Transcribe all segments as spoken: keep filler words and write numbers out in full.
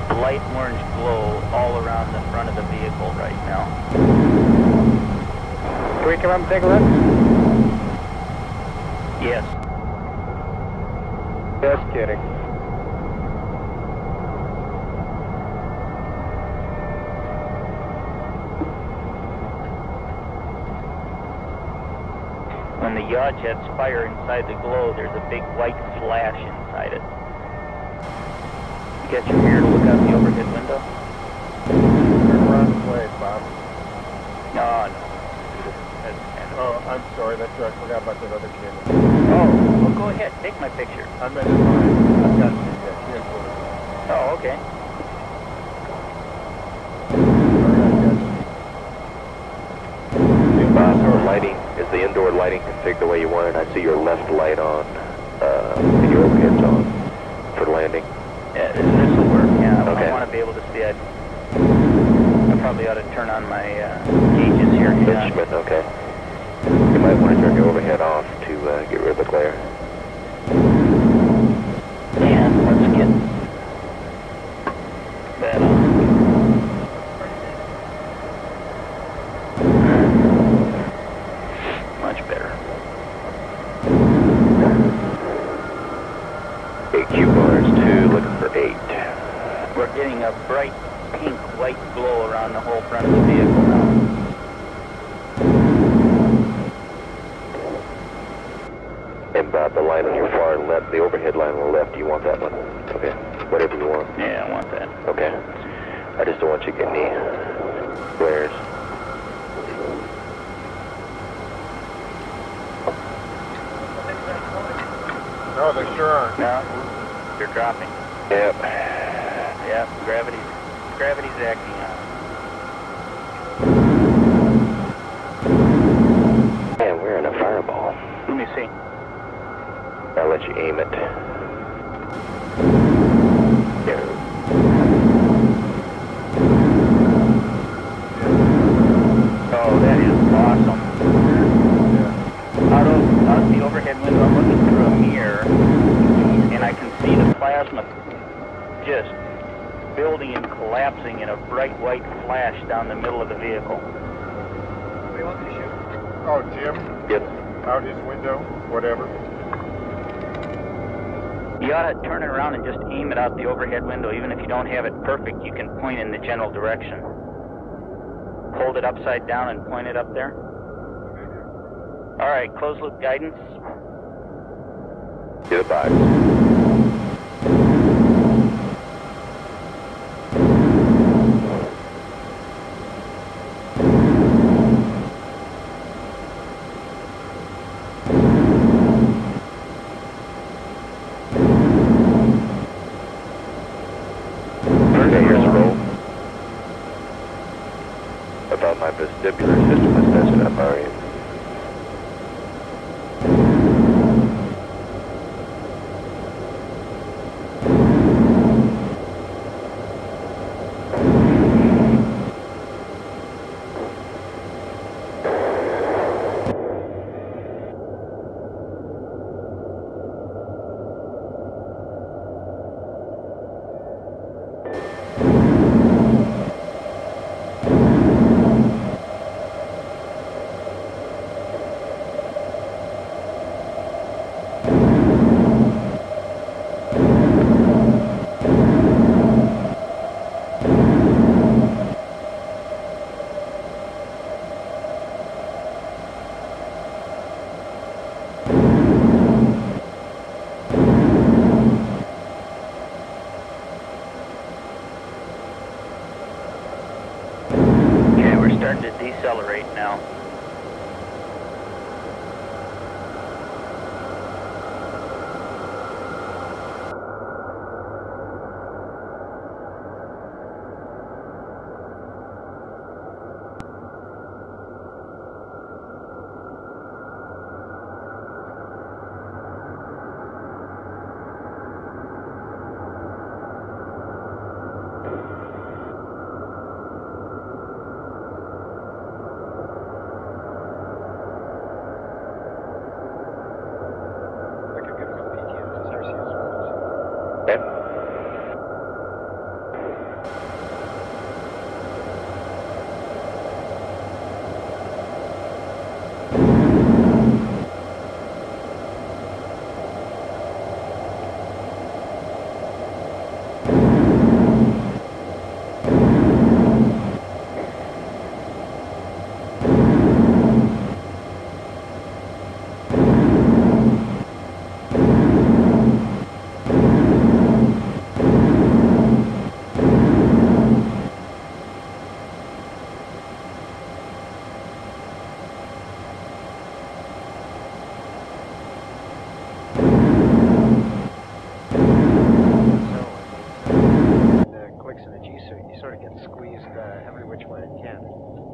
light orange glow all around the front of the vehicle right now. Can we come up and take a look? Yes. Just kidding. When the yaw jets fire inside the glow, there's a big white flash inside it. You got your mirror to look out the overhead window? Turn around and play it, Bob. No, no. That's kind of... Oh, I'm sorry. That's right. I forgot about that other camera. Oh, well, go ahead. Take my picture. I meant in mine. I've got the uh, camcorder. Oh, okay. All right, gotcha. Bob, our lighting, is the indoor lighting configured the way you want it? I see your left light on, uh, and your overhead's on for landing. Yeah, this will work. Yeah, I, okay. I want to be able to see it. I probably ought to turn on my uh, gauges here. Yeah. Instrument, okay. You might want to turn your overhead off to uh, get rid of the glare. And let's get that on. Much better. A Q bars two, looking for eight. We're getting a bright pink white glow around the whole front of the vehicle now. And Bob, the line on your far left, the overhead line on the left, do you want that one? Okay, whatever you want. Yeah, I want that. Okay. I just don't want you to get any glares. No, they sure aren't. No, they're dropping. Yep. Yeah, gravity's, gravity's acting on. Man, we're in a fireball. Let me see. I'll let you aim it. There. Oh, that is awesome. Yeah. Out of, out the overhead window, I'm looking through a mirror, and I can see the plasma just building and collapsing in a bright white flash down the middle of the vehicle. What do you want me to shoot? Oh, Jim? Yep. Out his window? Whatever. You ought to turn it around and just aim it out the overhead window. Even if you don't have it perfect, you can point in the general direction. Hold it upside down and point it up there. All right, closed loop guidance. Get it back. Okay, here's the roll. I thought my vestibular system was messing up already. Starting to decelerate now. so you sort of get squeezed uh, every which way you can.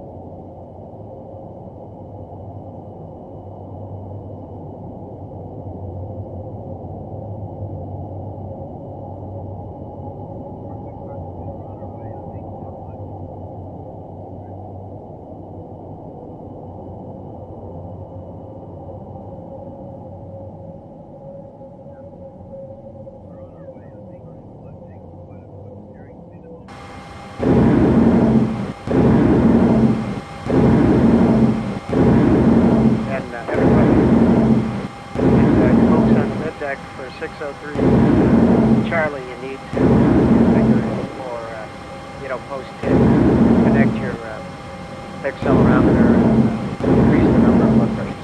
six oh three, Charlie, you need to configure it for, uh, you know, post-hit, connect your uh, accelerometer and uh, increase the number of blood pressures.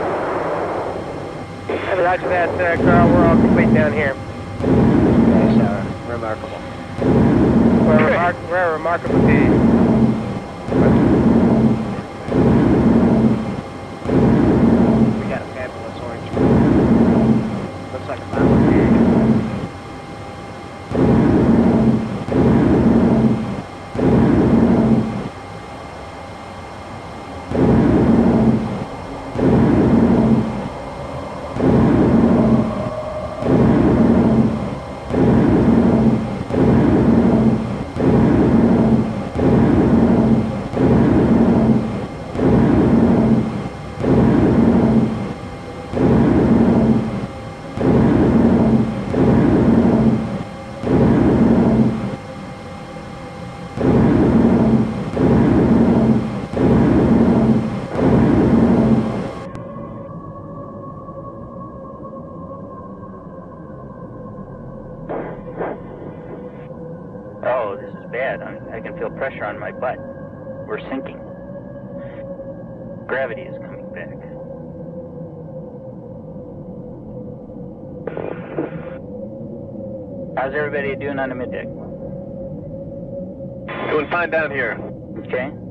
And roger that, uh, Carl, we're all complete down here. Yes, uh, remarkable. We're, remar we're a remarkable team. We got a fabulous orange. Looks like a mountain. Oh, this is bad. I'm, I can feel pressure on my butt. We're sinking. Gravity is coming back. How's everybody doing on the middeck? Doing fine down here. Okay.